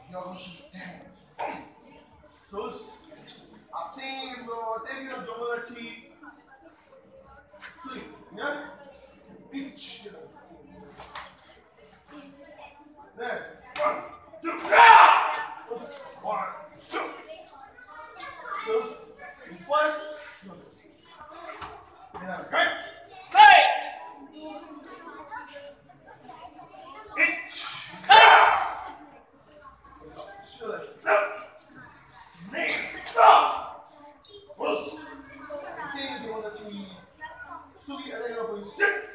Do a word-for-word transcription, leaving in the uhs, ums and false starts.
앞팀 뭐 때리는 정도같이 스윙, yes, pitch. 네, one, two, one, two, two, one, yeah, right, right, pitch, cut, shoot, knee, drop, push. 수비 안에 보이시죠?